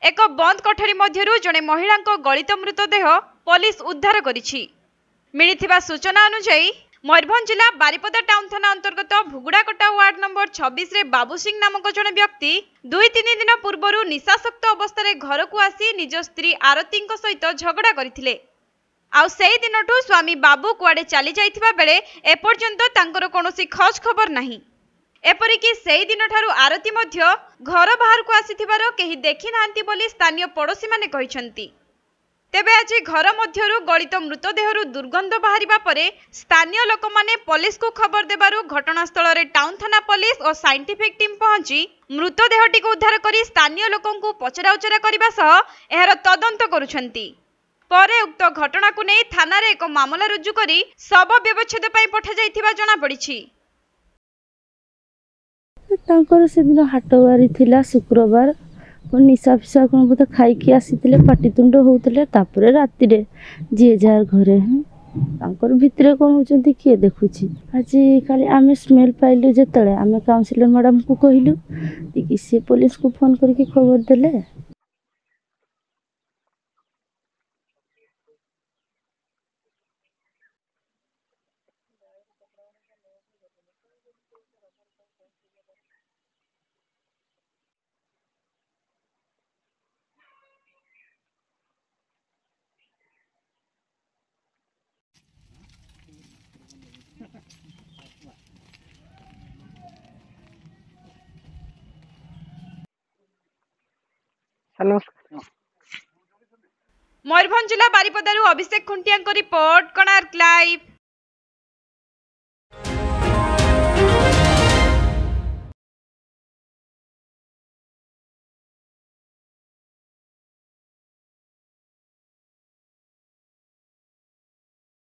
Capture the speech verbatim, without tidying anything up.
एक बंद कोठरी मध्यरु जणे महिला गलित मृतदेह पुलिस उद्धार करिछि। मिलिथिबा सूचना अनुसार मयूरभंज जिला बारिपदा टाउन थाना अंतर्गत भुगुड़ाकटा वार्ड नंबर छब्बीस रे बाबू सिंह नामक जणे व्यक्ति दुई तीन दिन पूर्व निशासक्त अवस्था घर को आसी निज स्त्री आरती सहित झगड़ा करथिले। आउ सेही दिनठू स्वामी बाबू कुआडे चली जाइथिबा बेले एपर्यंत तांकर कोनोसी खोज खबर नाही। एपरिकी सेही दिन ठारू आरती मध्य घर बाहर को आसीथिबार केही देखि नांती बोली स्थानीय पड़ोशी माने कहिसंती। तेबे आज घर मध्यरु गलित मृतदेहरु दुर्गंध बाहरिबा परे स्थानीय लोक माने पुलिस को खबर देबारु घटनास्थल रे टाउन थाना पुलिस और साइंटिफिक टीम पहुंची मृतदेहटी को उद्धार करी स्थानीय लोकंकु पचराउचरा करबा सह एहार तदंत करुछंती। परे उक्त घटना को नै थाना रे एक मामला रुजु करी शव व्यवच्छेद पई पठा जाइथिबा जणा पड़िछि। तांकर से दिन हाटवारी थिला शुक्रवार निशा फिशा कौन बोधे खाई आसी पाटितुंड होते राति जी जार घरे तांकर भितर कौन होती किए देखुची। आज काली आम स्मेल पाइलु जिते आम काउंसिलर मैडम को कहलु कि सी पुलिस को फोन करके खबर देले। हेलो मयूरभंज जिला बारिपदारु अभिषेक खुंटिया रिपोर्ट कोणार्क लाइव।